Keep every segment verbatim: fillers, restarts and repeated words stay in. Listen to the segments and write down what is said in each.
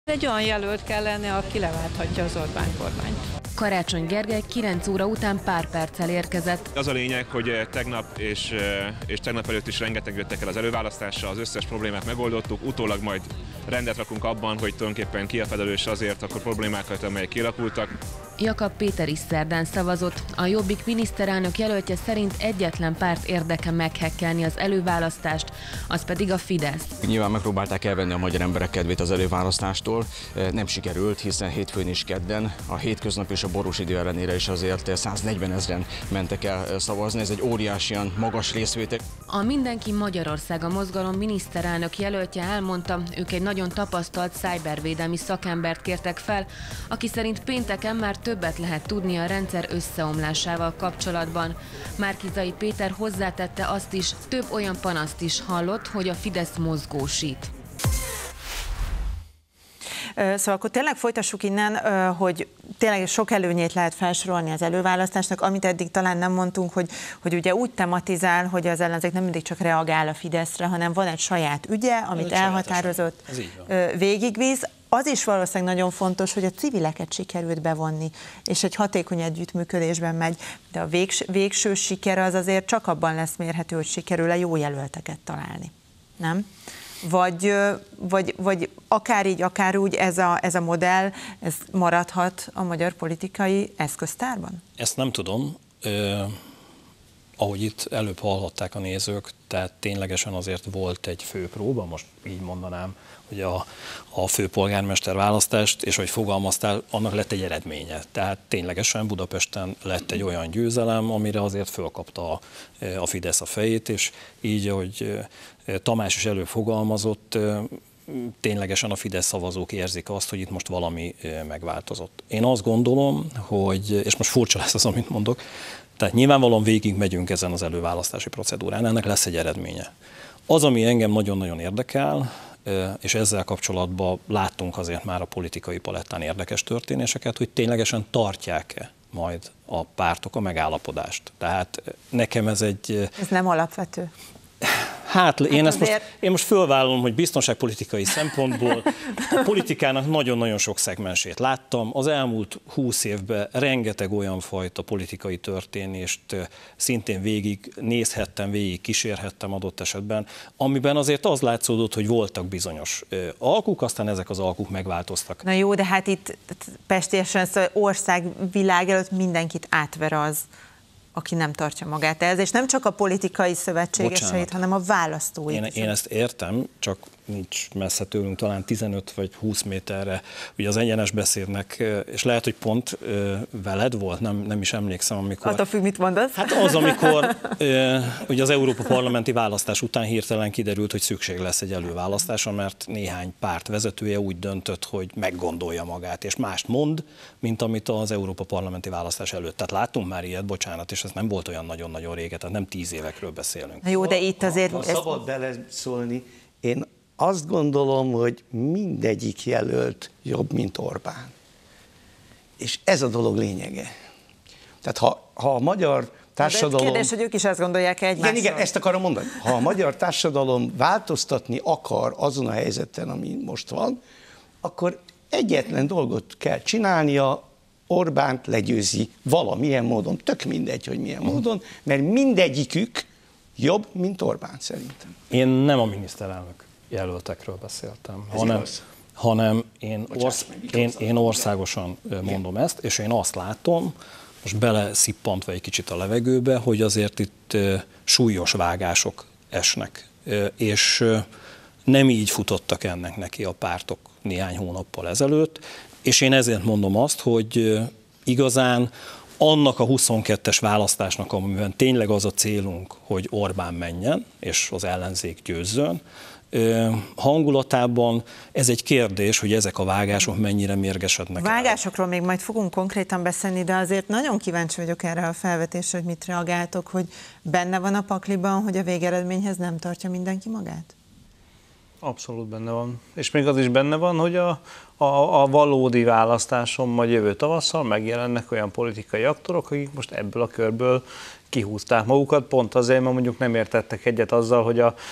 Egy olyan jelölt kell lenni, aki leválthatja az Orbán kormányt. Karácsony Gergely kilenc óra után pár perccel érkezett. Az a lényeg, hogy tegnap és, és tegnap előtt is rengeteg jöttek el az előválasztásra, az összes problémát megoldottuk, utólag majd rendet rakunk abban, hogy tulajdonképpen ki a felelős azért akkor problémákat, amelyek kialakultak. Jakab Péter is szerdán szavazott. A Jobbik miniszterelnök jelöltje szerint egyetlen párt érdeke meghekkelni az előválasztást, az pedig a Fidesz. Nyilván megpróbálták elvenni a magyar emberek kedvét az előválasztástól, nem sikerült, hiszen hétfőn is kedden, a hétköznap és a borús idő ellenére is azért száznegyven ezren mentek el szavazni, ez egy óriásian magas részvétel. A Mindenki Magyarországa mozgalom miniszterelnök jelöltje elmondta, ők egy nagyon tapasztalt szájbervédelmi szakembert kértek fel, aki szerint pénteken már többet lehet tudni a rendszer összeomlásával kapcsolatban. Márki-Zay Péter hozzátette azt is, több olyan panaszt is hallott, hogy a Fidesz mozgósít. Szóval akkor tényleg folytassuk innen, hogy tényleg sok előnyét lehet felsorolni az előválasztásnak, amit eddig talán nem mondtunk, hogy, hogy ugye úgy tematizál, hogy az ellenzék nem mindig csak reagál a Fideszre, hanem van egy saját ügye, amit elhatározott, végigvíz. Az is valószínűleg nagyon fontos, hogy a civileket sikerült bevonni, és egy hatékony együttműködésben megy, de a végs, végső siker az azért csak abban lesz mérhető, hogy sikerül-e jó jelölteket találni, nem? Vagy, vagy, vagy akár így, akár úgy ez a, ez a modell, ez maradhat a magyar politikai eszköztárban? Ezt nem tudom. Eh, ahogy itt előbb hallhatták a nézők, tehát ténylegesen azért volt egy főpróba, most így mondanám, hogy a, a főpolgármester választást, és hogy fogalmaztál, annak lett egy eredménye. Tehát ténylegesen Budapesten lett egy olyan győzelem, amire azért fölkapta a, a Fidesz a fejét, és így, ahogy Tamás is előbb fogalmazott, ténylegesen a Fidesz szavazók érzik azt, hogy itt most valami megváltozott. Én azt gondolom, hogy, és most furcsa lesz az, amit mondok, tehát nyilvánvalóan végig megyünk ezen az előválasztási procedúrán, ennek lesz egy eredménye. Az, ami engem nagyon-nagyon érdekel, és ezzel kapcsolatban láttunk azért már a politikai palettán érdekes történéseket, hogy ténylegesen tartják-e majd a pártok a megállapodást. Tehát nekem ez egy... Ez nem alapvető. Hát én, ezt most, én most fölvállalom, hogy biztonságpolitikai szempontból a politikának nagyon-nagyon sok szegmensét láttam. Az elmúlt húsz évben rengeteg olyan fajta politikai történést szintén végig nézhettem, végig kísérhettem adott esetben, amiben azért az látszódott, hogy voltak bizonyos alkuk, aztán ezek az alkuk megváltoztak. Na jó, de hát itt pestésen ország, világ előtt mindenkit átver az, aki nem tartja magát ehhez, és nem csak a politikai szövetségeseit, Bocsánat. hanem a választóit. Én, én ezt értem, csak nincs messze tőlünk, talán tizenöt vagy húsz méterre, ugye az egyenes beszédnek, és lehet, hogy pont veled volt, nem, nem is emlékszem, amikor... Attól függ, mit mondasz? Hát az, amikor ugye az Európa parlamenti választás után hirtelen kiderült, hogy szükség lesz egy előválasztásra, mert néhány párt vezetője úgy döntött, hogy meggondolja magát, és mást mond, mint amit az Európa parlamenti választás előtt. Tehát láttunk már ilyet, bocsánat, és ez nem volt olyan nagyon-nagyon régen, tehát nem tíz évekről beszélünk. Na jó, de itt azért... Ha, ha szabad beleszólni, én azt gondolom, hogy mindegyik jelölt jobb, mint Orbán. És ez a dolog lényege. Tehát ha, ha a magyar társadalom... De kérdés, hogy ők is azt gondolják egymásról. Igen, igen, ezt akarom mondani. Ha a magyar társadalom változtatni akar azon a helyzeten, ami most van, akkor egyetlen dolgot kell csinálnia, Orbánt legyőzi valamilyen módon. Tök mindegy, hogy milyen módon, mert mindegyikük jobb, mint Orbán szerintem. Én nem a miniszterelnök jelöltekről beszéltem, hanem, hanem én, orsz, én, én országosan mondom ezt, és én azt látom, most beleszippantva egy kicsit a levegőbe, hogy azért itt súlyos vágások esnek, és nem így futottak ennek neki a pártok néhány hónappal ezelőtt, és én ezért mondom azt, hogy igazán annak a huszonkettes választásnak, amiben tényleg az a célunk, hogy Orbán menjen, és az ellenzék győzzön, hangulatában ez egy kérdés, hogy ezek a vágások mennyire mérgesednek. Vágásokról el. Még majd fogunk konkrétan beszélni, de azért nagyon kíváncsi vagyok erre a felvetésre, hogy mit reagáltok, hogy benne van a pakliban, hogy a végeredményhez nem tartja mindenki magát? Abszolút benne van. És még az is benne van, hogy a, a, a valódi választáson majd jövő tavasszal megjelennek olyan politikai aktorok, akik most ebből a körből kihúzták magukat, pont azért, mert mondjuk nem értettek egyet azzal, hogy a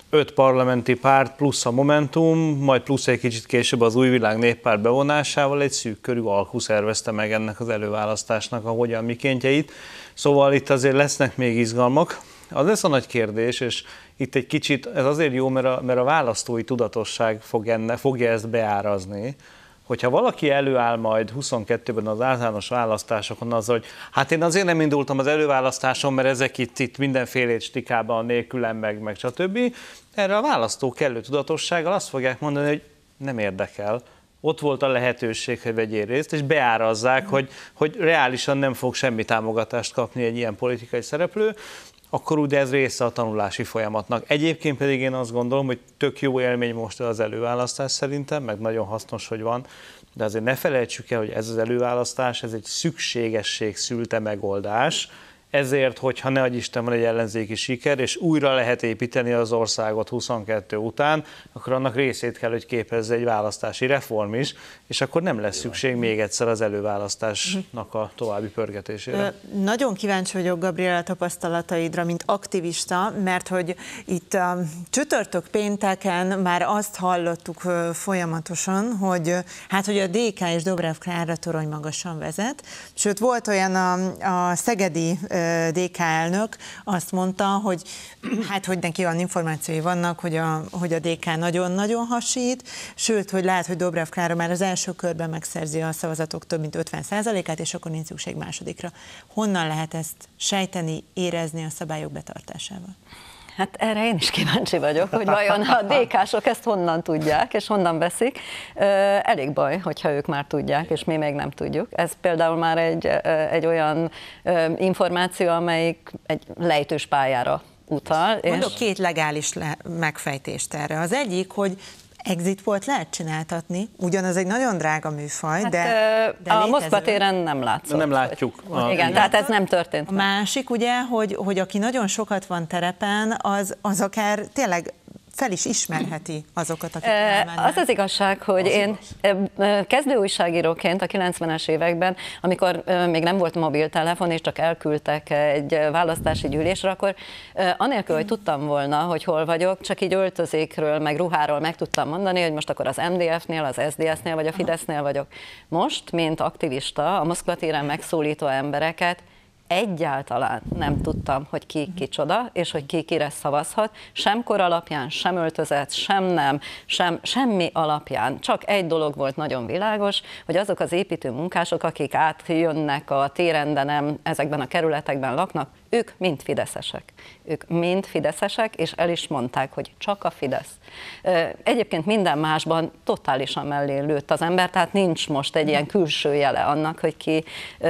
öt parlamenti párt plusz a Momentum, majd plusz egy kicsit később az Új Világ Néppárt bevonásával egy szűk körű alkú szervezte meg ennek az előválasztásnak a hogyan mikéntjeit. Szóval itt azért lesznek még izgalmak. Az lesz a nagy kérdés, és itt egy kicsit, ez azért jó, mert a, mert a választói tudatosság fog enne, fogja ezt beárazni, hogyha valaki előáll majd huszonkettőben az általános választásokon azzal, hogy hát én azért nem indultam az előválasztáson, mert ezek itt, itt mindenfélét stikában nélkülem, meg, meg stb. Erre a választók kellő tudatossággal azt fogják mondani, hogy nem érdekel. Ott volt a lehetőség, hogy vegyél részt, és beárazzák, hogy, hogy reálisan nem fog semmi támogatást kapni egy ilyen politikai szereplő, akkor úgy ez része a tanulási folyamatnak. Egyébként pedig én azt gondolom, hogy tök jó élmény most az előválasztás szerintem, meg nagyon hasznos, hogy van, de azért ne felejtsük el, hogy ez az előválasztás, ez egy szükségesség szülte megoldás, ezért, hogyha ne adj Isten van egy ellenzéki siker, és újra lehet építeni az országot huszonkettő után, akkor annak részét kell, hogy képezze egy választási reform is, és akkor nem lesz szükség még egyszer az előválasztásnak a további pörgetésére. Nagyon kíváncsi vagyok, Gabriela, tapasztalataidra, mint aktivista, mert hogy itt a csütörtök pénteken már azt hallottuk folyamatosan, hogy hát, hogy a dé ká és Dobrev Klára torony magasan vezet, sőt volt olyan a, a szegedi dé ká elnök azt mondta, hogy hát, hogy neki olyan információi vannak, hogy a, hogy a dé ká nagyon-nagyon hasít, sőt, hogy lehet, hogy Dobrev Klára már az első körben megszerzi a szavazatok több mint ötven százalékát, és akkor nincs szükség másodikra. Honnan lehet ezt sejteni, érezni a szabályok betartásával? Hát erre én is kíváncsi vagyok, hogy vajon a dé ká-sok ezt honnan tudják, és honnan veszik. Elég baj, hogyha ők már tudják, és mi még nem tudjuk. Ez például már egy, egy olyan információ, amelyik egy lejtős pályára utal. Mondok és... két legális le- megfejtést erre. Az egyik, hogy exit polt lehet csináltatni, ugyanaz egy nagyon drága műfaj, hát, de, de a Moszkva téren nem látszott. Nem látjuk. Hogy, a, igen, tehát ez nem történt. A másik ugye, hogy, hogy aki nagyon sokat van terepen, az, az akár tényleg fel is ismerheti azokat, akik elmennek. Az az igazság, hogy az én igaz. kezdő újságíróként a kilencvenes években, amikor még nem volt mobiltelefon, és csak elküldtek egy választási gyűlésre, akkor anélkül, hogy tudtam volna, hogy hol vagyok, csak így öltözékről, meg ruháról meg tudtam mondani, hogy most akkor az em dé ef-nél, az es zé dé es-nél, vagy a Fidesznél vagyok. Most, mint aktivista, a Moszkva téren megszólító embereket egyáltalán nem tudtam, hogy ki kicsoda, és hogy ki kire szavazhat, sem kor alapján, sem öltözet, sem nem, sem, semmi alapján. Csak egy dolog volt nagyon világos, hogy azok az építő munkások, akik átjönnek a téren, de nem ezekben a kerületekben laknak, ők mind fideszesek. Ők mind fideszesek, és el is mondták, hogy csak a Fidesz. Egyébként minden másban totálisan mellé lőtt az ember, tehát nincs most egy ilyen külső jele annak, hogy ki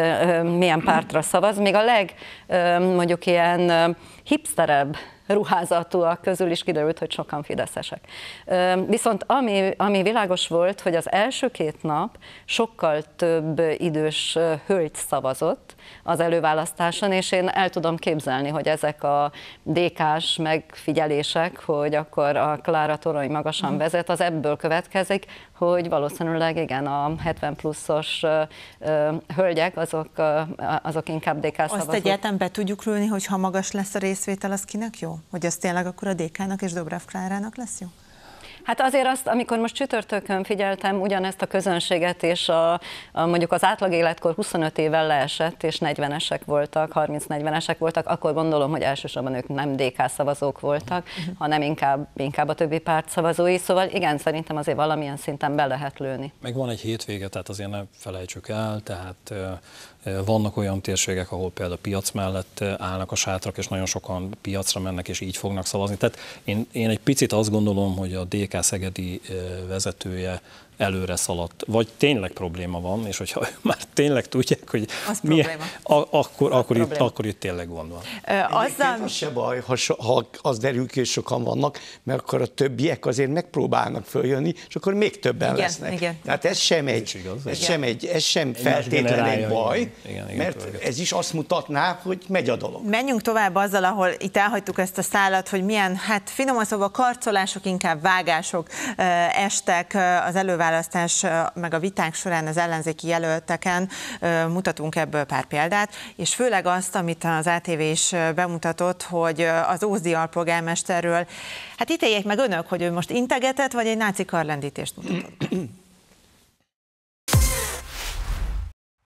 milyen pártra szavaz. Még a leg, mondjuk ilyen hipsterebb ruházatúak közül is kiderült, hogy sokan fideszesek. Viszont ami, ami világos volt, hogy az első két nap sokkal több idős hölgy szavazott az előválasztáson, és én el tudom képzelni, hogy ezek a dé ká-s megfigyelések, hogy akkor a Klára torony magasan vezet, az ebből következik, hogy valószínűleg igen, a hetven pluszos hölgyek, azok, azok inkább dé ká szavazók. Azt egyáltalán be tudjuk lőni, hogy ha magas lesz a részvétel, az kinek jó? Hogy az tényleg akkor a dé ká-nak és Dobrev Klárának lesz jó? Hát azért azt, amikor most csütörtökön figyeltem ugyanezt a közönséget, és a, a, mondjuk az átlag életkor huszonöt évvel leesett, és negyvenesek voltak, harminc-negyvenesek voltak, akkor gondolom, hogy elsősorban ők nem dé ká szavazók voltak, uh-huh. hanem inkább, inkább a többi párt szavazói. Szóval igen, szerintem azért valamilyen szinten be lehet lőni. Meg van egy hétvége, tehát azért ne felejtsük el, tehát vannak olyan térségek, ahol például piac mellett állnak a sátrak, és nagyon sokan piacra mennek, és így fognak szavazni. Tehát én, én egy picit azt gondolom, hogy a dé ká szegedi vezetője előre szaladt, vagy tényleg probléma van, és hogyha már tényleg tudják, hogy milyen, a, akkor, akkor, itt, akkor itt tényleg gond van. Azzal... Az se baj, ha, so, ha az derül ki, és sokan vannak, mert akkor a többiek azért megpróbálnak följönni, és akkor még többen igen, lesznek. Igen. Tehát ez sem egy, igaz, ez sem, egy, ez sem feltétlenül egy baj, igen, igen, igen, mert igen. ez is azt mutatná, hogy megy a dolog. Menjünk tovább azzal, ahol itt elhagytuk ezt a szálat, hogy milyen, hát finoman szóval karcolások, inkább vágások estek az előválasztások előválasztás, meg a viták során az ellenzéki jelölteken mutatunk ebből pár példát, és főleg azt, amit az á té vé is bemutatott, hogy az ózdi alpolgármesterről, hát ítéljék meg önök, hogy ő most integetett, vagy egy náci karlendítést mutatott.